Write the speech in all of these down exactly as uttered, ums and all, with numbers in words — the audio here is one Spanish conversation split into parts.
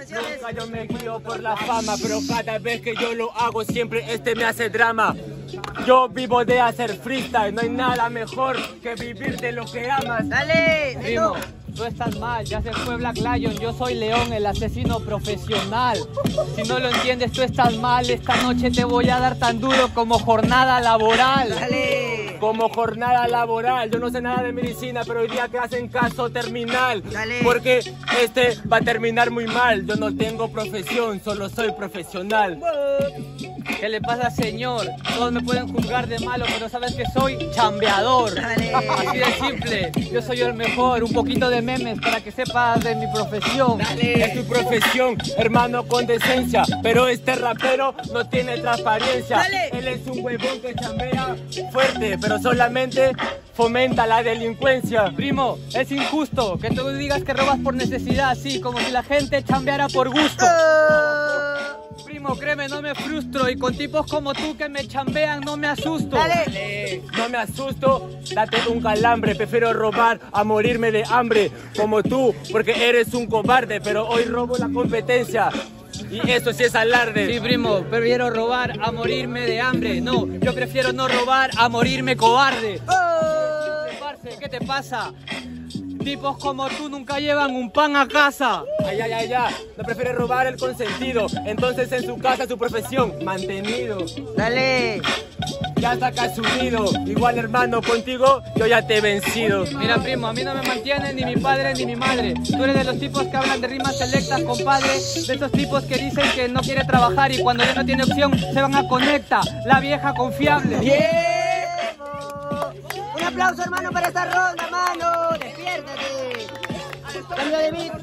Felicitaciones. Nunca yo me guío por la fama, pero cada vez que yo lo hago siempre este me hace drama. Yo vivo de hacer freestyle, no hay nada mejor que vivir de lo que amas. Dale, Primo, tú estás mal, ya se fue Black Lion, yo soy León, el asesino profesional. Si no lo entiendes, tú estás mal, esta noche te voy a dar tan duro como jornada laboral. Dale. Como jornada laboral, yo no sé nada de medicina, pero hoy día que hacen caso terminal. Dale. Porque este va a terminar muy mal. Yo no tengo profesión, solo soy profesional. ¿Qué le pasa, señor? Todos me pueden juzgar de malo, pero sabes que soy chambeador. Dale. Así de simple, yo soy el mejor. Un poquito de memes para que sepas de mi profesión. Dale. Es tu profesión, hermano, con decencia. Pero este rapero no tiene transparencia. Dale. Él es un huevón que chambea fuerte, pero solamente fomenta la delincuencia. Primo, es injusto que tú digas que robas por necesidad, así como si la gente chambeara por gusto. Oh. Primo, créeme, no me frustro y con tipos como tú que me chambean no me asusto. Dale. No me asusto, date un calambre. Prefiero robar a morirme de hambre como tú, porque eres un cobarde. Pero hoy robo la competencia y eso sí es alarde. Sí, primo, prefiero robar a morirme de hambre. No, yo prefiero no robar a morirme cobarde. Oh. Parce, ¿qué te pasa? Tipos como tú nunca llevan un pan a casa. Ay, ay, ay, ay, no prefiere robar el consentido. Entonces en su casa su profesión, mantenido. Dale. Ya saca su nido. Igual hermano, contigo yo ya te he vencido. Mira, primo, a mí no me mantiene ni mi padre ni mi madre. Tú eres de los tipos que hablan de rimas selectas, compadre. De esos tipos que dicen que no quiere trabajar y cuando ya no tiene opción se van a Conecta, la vieja confiable. Bien. Un aplauso, hermano, para esta ronda, mano. Despiértate. Cambio de beat.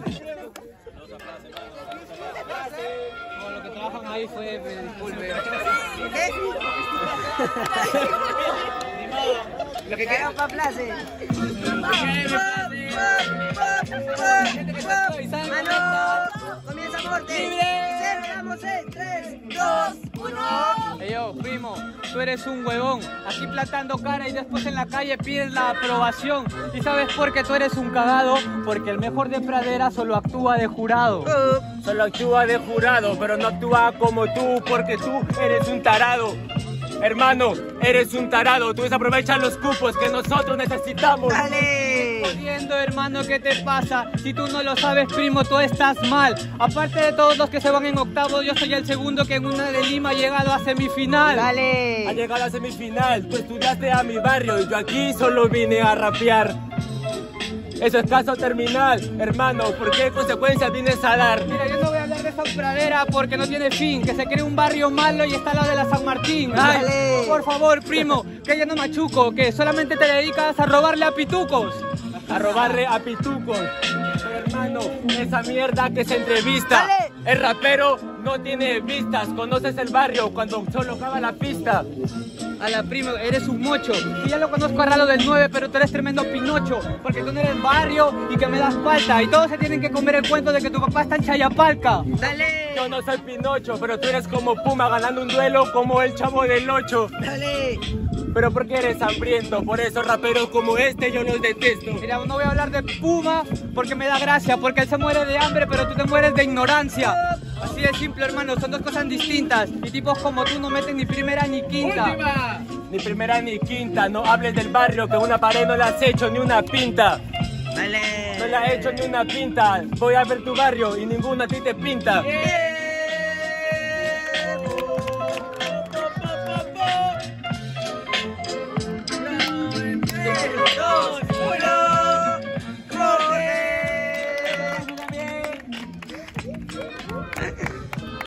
Como lo que trabajan ahí fue, me disculpe. ¿Qué? Lo que Queda pa' place. Mano, comienza corte. Cerramos en tres, dos, uno. Hey, yo, primo, tú eres un huevón, aquí plantando cara y después en la calle pides la aprobación. ¿Y sabes por qué tú eres un cagado? Porque el mejor de pradera solo actúa de jurado. Solo actúa de jurado, pero no actúa como tú, porque tú eres un tarado. Hermano, eres un tarado, tú desaprovechas los cupos que nosotros necesitamos. Dale. Jodiendo, hermano, ¿qué te pasa? Si tú no lo sabes, primo, tú estás mal. Aparte de todos los que se van en octavo, yo soy el segundo que en una de Lima ha llegado a semifinal. Ha Dale. llegado a semifinal, tú estudiaste a mi barrio y yo aquí solo vine a rapear. Eso es caso terminal, hermano, ¿por qué consecuencias vienes a dar? Mira, yo no voy a hablar de esa pradera porque no tiene fin, que se cree un barrio malo y está al lado de la San Martín. Ay, Dale. por favor, primo, que yo no machuco, que solamente te dedicas a robarle a pitucos. A robarle a pitucos. Pero, hermano, esa mierda que se entrevista. Dale. El rapero no tiene vistas, conoces el barrio cuando solo acaba la pista. A la prima, eres un mocho. Y ya lo conozco a Ralo del nueve, pero tú eres tremendo pinocho. Porque tú no eres barrio y que me das falta. Y todos se tienen que comer el cuento de que tu papá está en Chayapalca. Dale. Yo no soy Pinocho, pero tú eres como Puma ganando un duelo como el Chavo del Ocho. Dale. Pero porque eres hambriento, por eso raperos como este yo los detesto. Mira, no voy a hablar de Puma porque me da gracia. Porque él se muere de hambre, pero tú te mueres de ignorancia. Así de simple, hermano, son dos cosas distintas. Y tipos como tú no meten ni primera ni quinta. ¡Última! Ni primera ni quinta, no hables del barrio que una pared no le has hecho ni una pinta. Dale. No le has hecho ni una pinta. Voy a ver tu barrio y ninguno a ti te pinta. Bien.